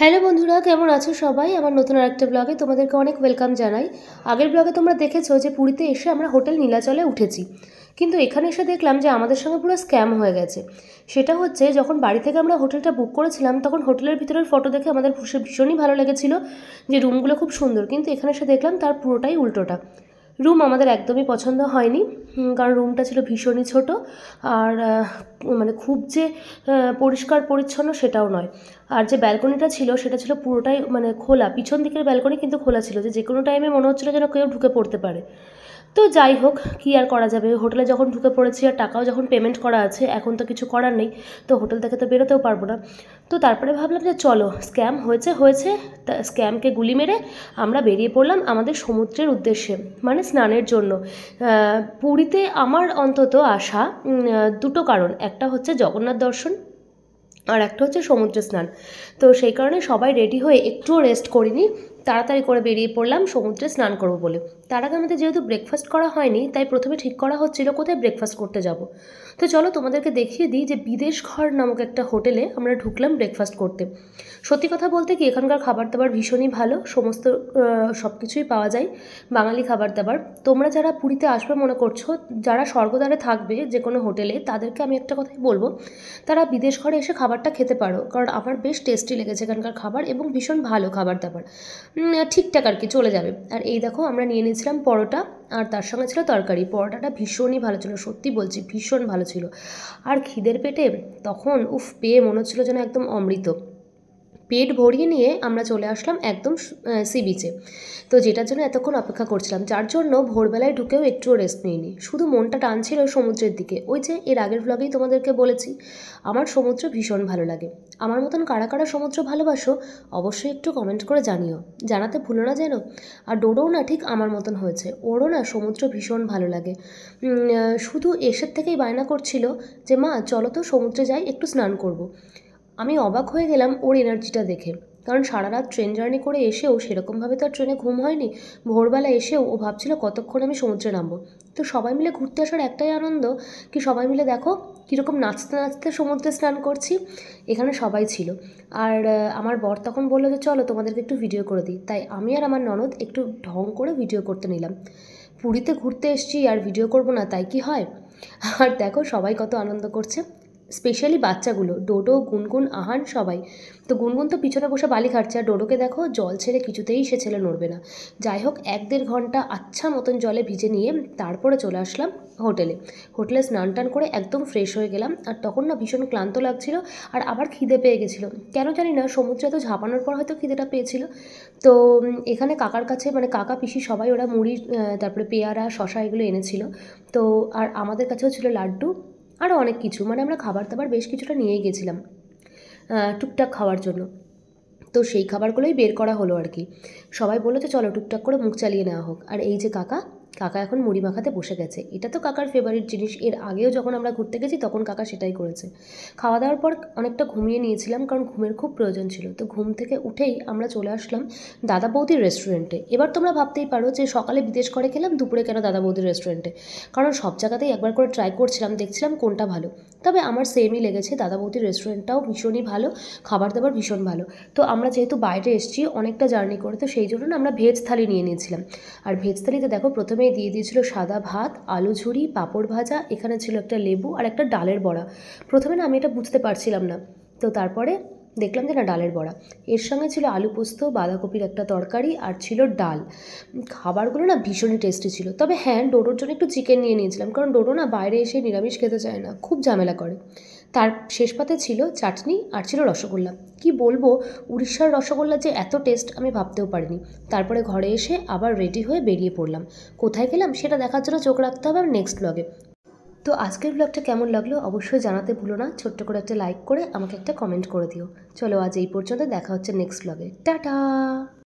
Hello বন্ধুরা, কেমন আছো সবাই? আমার নতুন আরেকটা ব্লগে তোমাদেরকে অনেক ওয়েলকাম জানাই। আগের ব্লগে তোমরা দেখেছো যে পুরীতে এসে আমরা হোটেল নীলাচলে উঠেছি, কিন্তু এখানে এসে দেখলাম যে আমাদের সঙ্গে পুরো স্ক্যাম হয়ে গেছে। সেটা হচ্ছে, যখন বাড়ি থেকে আমরা হোটেলটা বুক করেছিলাম তখন হোটেলের ভিতরের ফটো দেখে আমাদের ভীষণই ভালো লেগেছিল, যে রুমগুলো খুব সুন্দর, কিন্তু এখানে এসে দেখলাম তার পুরোটাই উল্টোটা। রুম আমাদের একদমই পছন্দ হয়নি, কারণ রুমটা ছিল ভীষণই ছোট। আর মানে খুব যে পরিষ্কার পরিচ্ছন্ন সেটাও নয়। আর যে ব্যালকনিটা ছিল সেটা ছিল পুরোটাই মানে খোলা, পিছন দিকের ব্যালকনি কিন্তু খোলা ছিল, যে কোনো টাইমে মনে হচ্ছিলো যেন কেউ ঢুকে পড়তে পারে। তো যাই হোক, কী আর করা যাবে, হোটেলে যখন ঢুকে পড়েছি আর টাকাও যখন পেমেন্ট করা আছে, এখন তো কিছু করার নেই, তো হোটেল থেকে তো বেরোতেও পারবো না। তো তারপরে ভাবলাম যে চলো, স্ক্যাম হয়েছে হয়েছে, তা স্ক্যামকে গুলি মেরে আমরা বেরিয়ে পড়লাম আমাদের সমুদ্রের উদ্দেশ্যে, মানে স্নানের জন্য। পুরীতে আমার অন্তত আসা দুটো কারণ, একটা হচ্ছে জগন্নাথ দর্শন, আর একটা হচ্ছে সমুদ্র স্নান। তো সেই কারণে সবাই রেডি হয়ে একটুও রেস্ট করিনি, তাড়াতাড়ি করে বেরিয়ে পড়লাম সমুদ্রে স্নান করবো বলে। তার আগে আমাদের যেহেতু ব্রেকফাস্ট করা হয়নি, তাই প্রথমে ঠিক করা হচ্ছিল কোথায় ব্রেকফাস্ট করতে যাব। তো চলো তোমাদেরকে দেখিয়ে দিই যে বিদেশ ঘর নামক একটা হোটেলে আমরা ঢুকলাম ব্রেকফাস্ট করতে। সত্যি কথা বলতে কি, এখানকার খাবার দাবার ভীষণই ভালো, সমস্ত সব কিছুই পাওয়া যায়, বাঙালি খাবার দাবার। তোমরা যারা পুরীতে আসবে মনে করছো, যারা স্বর্গদ্বারে থাকবে যে কোনো হোটেলে, তাদেরকে আমি একটা কথাই বলবো, তারা বিদেশ ঘরে এসে খাবারটা খেতে পারো, কারণ আমার বেশ টেস্টি লেগেছে এখানকার খাবার, এবং ভীষণ ভালো খাবার দাবার, ঠিকঠাক আর কি, চলে যাবে। আর এই দেখো, আমরা নিয়ে নিয়েছিলাম পরোটা, আর তার সঙ্গে ছিল তরকারি। পরোটাটা ভীষণই ভালো ছিল, সত্যি বলছি ভীষণ ভালো ছিল। আর খিদের পেটে তখন পেয়ে মনে হচ্ছিলো যেন একদম অমৃত। পেট ভরিয়ে নিয়ে আমরা চলে আসলাম একদম সি বিচে, তো যেটার জন্য এতক্ষণ অপেক্ষা করছিলাম, যার জন্য ভোরবেলায় ঢুকেও একটুও রেস্ট নিইনি, শুধু মনটা টানছিল সমুদ্রের দিকে। ওই যে এর আগের ব্লগেই তোমাদেরকে বলেছি, আমার সমুদ্র ভীষণ ভালো লাগে। আমার মতন কারা কারা সমুদ্র ভালোবাসো অবশ্যই একটু কমেন্ট করে জানিও, জানাতে ভুলো না যেন। আর ডোডোও না ঠিক আমার মতন হয়েছে, ওরও না সমুদ্র ভীষণ ভালো লাগে। শুধু এসের থেকেই বায়না করছিল যে মা চলো তো সমুদ্রে যাই, একটু স্নান করব। আমি অবাক হয়ে গেলাম ওর এনার্জিটা দেখে, কারণ সারা রাত ট্রেন জার্নি করে এসেও সেরকমভাবে তো আর ট্রেনে ঘুম হয়নি। ভোরবেলা এসেও ও ভাবছিল কতক্ষণ আমি সমুদ্রে নামবো। তো সবাই মিলে ঘুরতে আসার একটাই আনন্দ, কি সবাই মিলে দেখো কীরকম নাচতে নাচতে সমুদ্রে স্নান করছি। এখানে সবাই ছিল। আর আমার বর তখন বললো যে চলো তোমাদেরকে একটু ভিডিও করে দিই, তাই আমি আর আমার ননদ একটু ঢং করে ভিডিও করতে নিলাম। পুরীতে ঘুরতে এসেছি আর ভিডিও করব না, তাই কি হয়? আর দেখো সবাই কত আনন্দ করছে, স্পেশালি বাচ্চাগুলো, ডোডো, গুনগুন, আহান, সবাই। তো গুনগুন তো পিছনে বসে বালি খাচ্ছে, আর ডোডোকে দেখো জল ছেড়ে কিছুতেই সে ছেলে নড়বে না। যাই হোক, 1-1.5 ঘন্টা আচ্ছা মতন জলে ভিজে নিয়ে তারপরে চলে আসলাম হোটেলে স্নান টান করে একদম ফ্রেশ হয়ে গেলাম। আর তখন না ভীষণ ক্লান্ত লাগছিল, আর আবার খিদে পেয়ে গেছিলো, কেন জানি না, সমুদ্রে তো ঝাঁপানোর পর হয়তো খিদেটা পেয়েছিল। তো এখানে কাকার কাছে, মানে কাকা পিসি সবাই, ওরা মুড়ি, তারপরে পেয়ারা, শশা এগুলো এনেছিল। তো আর আমাদের কাছেও ছিল লাড্ডু, আরও অনেক কিছু, মানে আমরা খাবার দাবার বেশ কিছুটা নিয়েই গেছিলাম টুকটাক খাওয়ার জন্য। তো সেই খাবারগুলোই বের করা হলো আর কি। সবাই বললো যে চলো টুকটাক করে মুখ চালিয়ে নেওয়া হোক। আর এই যে কাকা এখন মুড়ি মাখাতে বসে গেছে, এটা তো কাকার ফেভারিট জিনিস, এর আগেও যখন আমরা ঘুরতে গেছি তখন কাকা সেটাই করেছে। খাওয়া দাওয়ার পর অনেকটা ঘুমিয়ে নিয়েছিলাম, কারণ ঘুমের খুব প্রয়োজন ছিল। তো ঘুম থেকে উঠেই আমরা চলে আসলাম দাদা বৌদির রেস্টুরেন্টে। এবার তোমরা ভাবতেই পারো যে সকালে বিদেশ করে খেলাম, দুপুরে কেন দাদা বৌদির রেস্টুরেন্টে, কারণ সব জায়গাতেই একবার করে ট্রাই করছিলাম, দেখছিলাম কোনটা ভালো। তবে আমার সেমই লেগেছে, দাদা বৌদির রেস্টুরেন্টটাও ভীষণই ভালো, খাবার দাবার ভীষণ ভালো। তো আমরা যেহেতু বাইরে এসেছি অনেকটা জার্নি করে, তো সেই জন্য আমরা ভেজ থালি নিয়ে নিয়েছিলাম। আর ভেজ থালিতে দেখো প্রথমেই দিয়ে দিয়েছিল সাদা ভাত, আলু ঝুরি, পাঁপড় ভাজা, এখানে ছিল একটা লেবু আর একটা ডালের বড়া। প্রথমে না আমি এটা বুঝতে পারছিলাম না, তো তারপরে দেখলাম যে না, ডালের বড়া। এর সঙ্গে ছিল আলু পোস্ত, বাঁধাকপির একটা তরকারি, আর ছিল ডাল। খাবারগুলো না ভীষণই টেস্টি ছিল। তবে হ্যাঁ, ডোডোর জন্য একটু চিকেন নিয়ে নিয়েছিলাম, কারণ ডোডো না বাইরে এসে নিরামিষ খেতে চায় না, খুব ঝামেলা করে। তার শেষ পাতে ছিল চাটনি, আর ছিল রসগোল্লা। কি বলবো, উড়িষ্যার রসগোল্লা যে এত টেস্ট আমি ভাবতেও পারিনি। তারপরে ঘরে এসে আবার রেডি হয়ে বেরিয়ে পড়লাম। কোথায় গেলাম সেটা দেখার জন্য চোখ রাখতে হবে আমার নেক্সট ব্লগে। তো আজকের ব্লগটা কেমন লাগলো অবশ্যই জানাতে ভুলো না, ছোট্ট করে একটা লাইক করে আমাকে একটা কমেন্ট করে দিও। চলো আজ এই পর্যন্ত, দেখা হচ্ছে নেক্সট ব্লগে, টাটা।